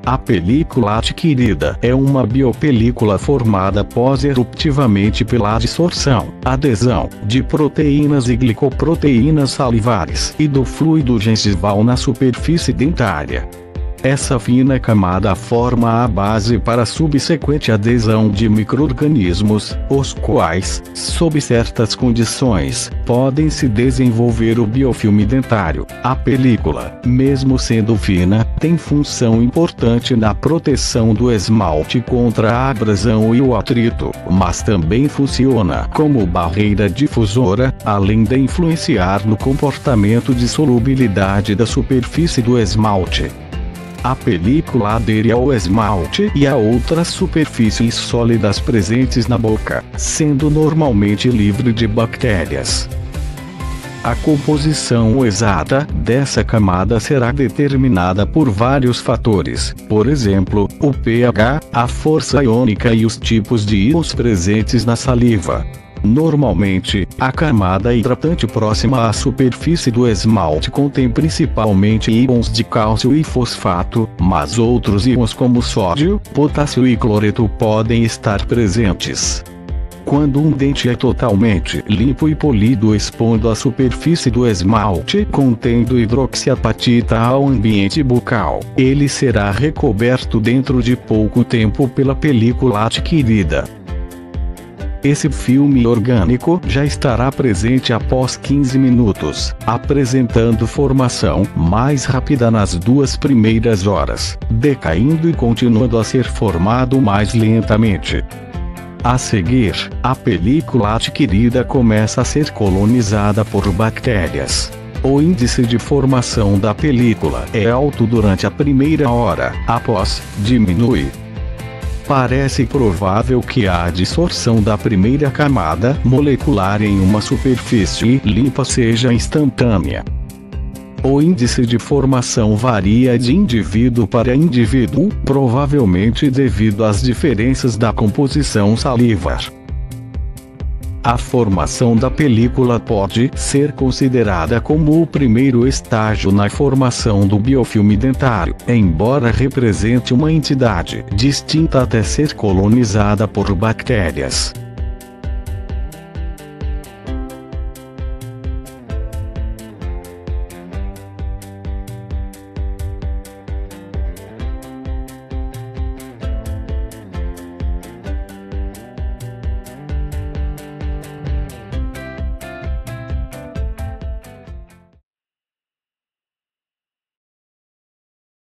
A película adquirida é uma biopelícula formada pós-eruptivamente pela adsorção, adesão, de proteínas e glicoproteínas salivares e do fluido gengival na superfície dentária. Essa fina camada forma a base para a subsequente adesão de micro-organismos, os quais, sob certas condições, podem se desenvolver o biofilme dentário. A película, mesmo sendo fina, tem função importante na proteção do esmalte contra a abrasão e o atrito, mas também funciona como barreira difusora, além de influenciar no comportamento de solubilidade da superfície do esmalte. A película adere ao esmalte e a outras superfícies sólidas presentes na boca, sendo normalmente livre de bactérias. A composição exata dessa camada será determinada por vários fatores, por exemplo, o pH, a força iônica e os tipos de íons presentes na saliva. Normalmente, a camada hidratante próxima à superfície do esmalte contém principalmente íons de cálcio e fosfato, mas outros íons como sódio, potássio e cloreto podem estar presentes. Quando um dente é totalmente limpo e polido expondo a superfície do esmalte contendo hidroxiapatita ao ambiente bucal, ele será recoberto dentro de pouco tempo pela película adquirida. Esse filme orgânico já estará presente após 15 minutos, apresentando formação mais rápida nas 2 primeiras horas, decaindo e continuando a ser formado mais lentamente. A seguir, a película adquirida começa a ser colonizada por bactérias. O índice de formação da película é alto durante a primeira hora, após, diminui. Parece provável que a adsorção da primeira camada molecular em uma superfície limpa seja instantânea. O índice de formação varia de indivíduo para indivíduo, provavelmente devido às diferenças da composição salivar. A formação da película pode ser considerada como o primeiro estágio na formação do biofilme dentário, embora represente uma entidade distinta até ser colonizada por bactérias.